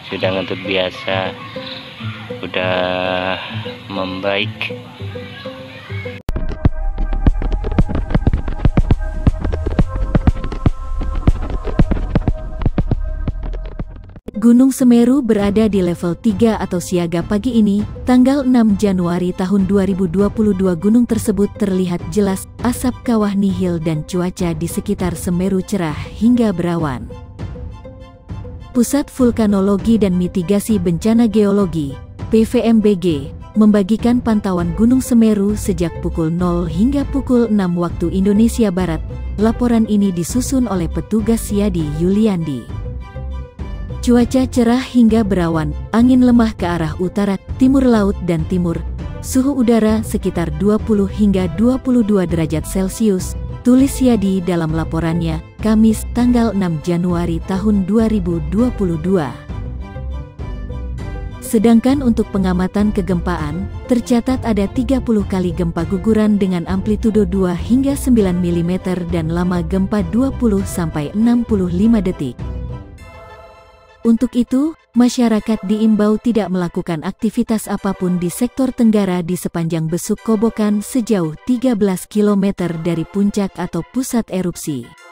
sudah ngentut biasa, udah membaik. Gunung Semeru berada di level 3 atau siaga pagi ini, tanggal 6 Januari tahun 2022. Gunung tersebut terlihat jelas, asap kawah nihil dan cuaca di sekitar Semeru cerah hingga berawan. Pusat Vulkanologi dan Mitigasi Bencana Geologi, PVMBG, membagikan pantauan Gunung Semeru sejak pukul 0 hingga pukul 6 waktu Indonesia Barat. Laporan ini disusun oleh petugas Yadi Yuliandi. Cuaca cerah hingga berawan, angin lemah ke arah utara, timur laut dan timur. Suhu udara sekitar 20 hingga 22 derajat Celcius, tulis Yadi dalam laporannya, Kamis tanggal 6 Januari tahun 2022. Sedangkan untuk pengamatan kegempaan, tercatat ada 30 kali gempa guguran dengan amplitudo 2 hingga 9 mm dan lama gempa 20-65 detik. Untuk itu, masyarakat diimbau tidak melakukan aktivitas apapun di sektor tenggara di sepanjang Besuk Kobokan sejauh 13 km dari puncak atau pusat erupsi.